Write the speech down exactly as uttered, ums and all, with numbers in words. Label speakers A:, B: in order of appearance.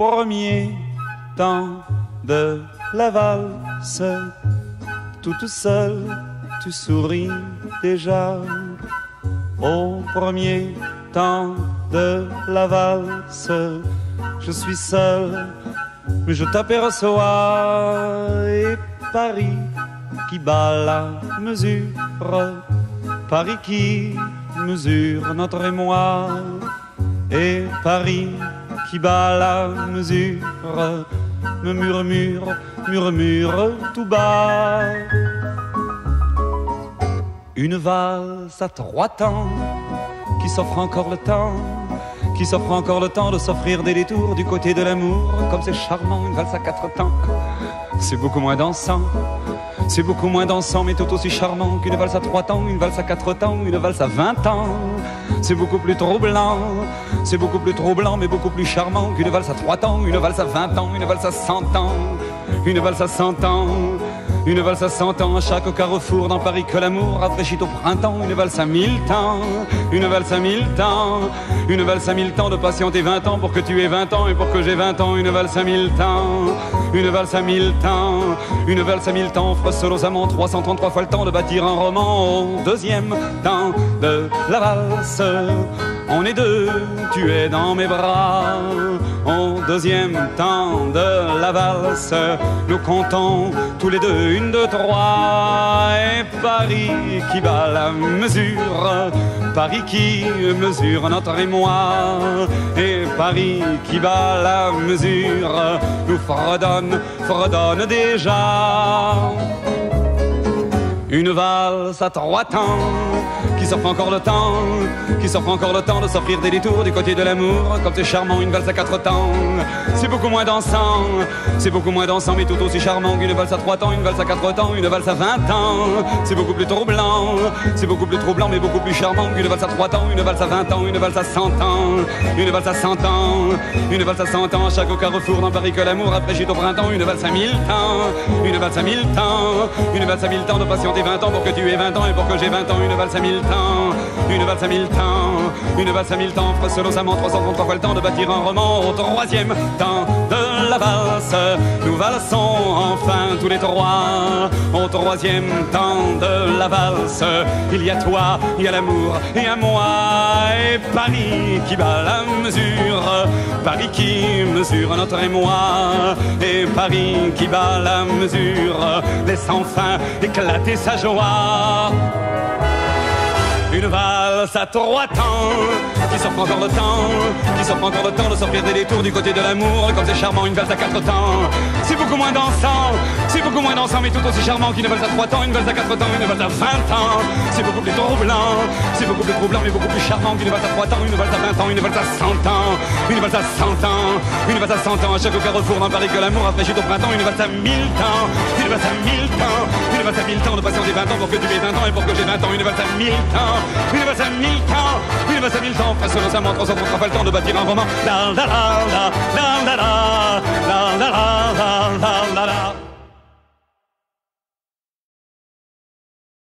A: premier temps de la valse, toute seule, tu souris déjà. Au premier temps de la valse, je suis seul, mais je t'aperçois. Et Paris qui bat la mesure, Paris qui mesure notre émoi. Et Paris qui bat la mesure me murmure, murmure tout bas. Une valse à trois temps qui s'offre encore le temps, qui s'offre encore le temps de s'offrir des détours du côté de l'amour. Comme c'est charmant, une valse à quatre temps, c'est beaucoup moins dansant. C'est beaucoup moins dansant, mais tout aussi charmant qu'une valse à trois temps, une valse à quatre temps, une valse à vingt ans. C'est beaucoup plus troublant, c'est beaucoup plus troublant, mais beaucoup plus charmant qu'une valse à trois temps, une valse à vingt ans, une valse à cent ans, une valse à cent ans. Une valse à cent ans, à chaque carrefour dans Paris que l'amour rafraîchit au printemps. Une valse à mille temps, une valse à mille temps, une valse à mille temps de patienter vingt ans pour que tu aies vingt ans et pour que j'ai vingt ans. Une valse à mille temps, une valse à mille temps, une valse à mille temps offre seul aux amants trois cent trente-trois fois le temps de bâtir un roman. Au deuxième temps de la valse, on est deux, tu es dans mes bras. Au deuxième temps de la valse, nous comptons tous les deux une, deux, trois. Et Paris qui bat la mesure, Paris qui mesure notre émoi. Et Paris qui bat la mesure nous fredonne, fredonne déjà. Une valse à trois temps qui s'offre encore le temps, qui s'offre encore le temps de s'offrir des détours du côté de l'amour. Comme c'est charmant, une valse à quatre temps, c'est beaucoup moins dansant, c'est beaucoup moins dansant, mais tout aussi charmant qu'une valse à trois temps, une valse à quatre temps, une valse à vingt ans. C'est beaucoup plus troublant, c'est beaucoup plus troublant, mais beaucoup plus charmant qu'une valse à trois temps, une valse à vingt ans, une valse à cent ans, une valse à cent ans, une valse à cent ans. À chaque carrefour dans Paris que l'amour rafraîchit au printemps. Une valse à mille temps, une valse à mille temps, une valse à mille temps de patienter vingt ans pour que tu aies vingt ans et pour que j'ai vingt ans. Une valse à mille temps, une valse à mille temps, une valse à mille temps offre seul aux amants trois cent trente-trois fois le temps de bâtir un roman. Au troisième temps de la valse, nous valsons enfin tous les trois. Au troisième temps de la valse, il y a toi, il y a l'amour et à moi. Et Paris qui bat la mesure, Paris qui mesure notre émoi. Et Paris qui bat la mesure laisse enfin éclater sa joie. Une valse à trois temps qui s'offre encore le temps, qui s'offre encore le temps de s'offrir des détours du côté de l'amour. Comme c'est charmant, une valse à quatre temps, c'est beaucoup moins dansant, c'est beaucoup moins dansant, mais tout aussi charmant qu'une valse à trois temps, une valse à quatre temps, une valse à vingt ans. C'est beaucoup plus troublant, c'est beaucoup plus troublant, mais beaucoup plus charmant qu'une valse à trois temps, une valse à vingt ans, une valse à cent ans, une valse à cent ans, une valse à cent ans. À chaque carrefour dans Paris que l'amour rafraîchit au printemps. Une valse à mille temps, une valse à mille temps, une valse à mille temps de patienter vingt ans pour que tu aies vingt ans et pour que j'ai vingt ans. Une valse à mille temps, une valse à mille temps, une valse à mille temps, face aux amants, trois cent trente-trois fois le temps de bâtir un roman. La la la la la la la la la la la la la.